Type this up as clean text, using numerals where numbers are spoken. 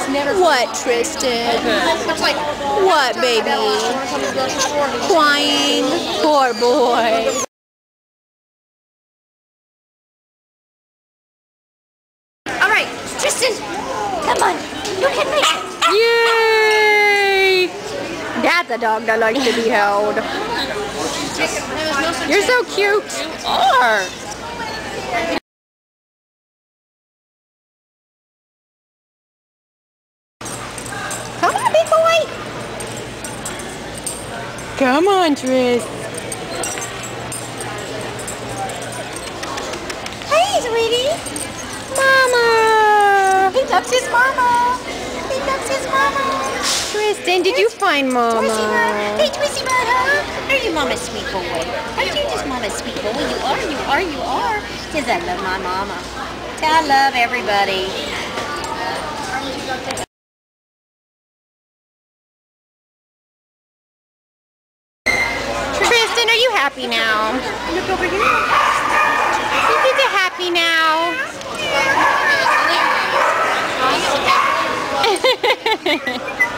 What, Tristan? What, baby? Crying? Poor boy. Alright, Tristan, come on. You can make it. Yay! That's a dog that likes to be held. You're so cute. You are. Come on, big boy. Come on, Tris. Hey, sweetie. Mama. He loves his mama. He loves his mama. Tristan, did you find Mama? Twisty bud. Hey, Twisty bud, huh? Are you Mama's sweet boy? Are you just Mama's sweet boy? You are. Says I love my mama. I love everybody. Tristan, are you happy now? Look over here. Is it happy now?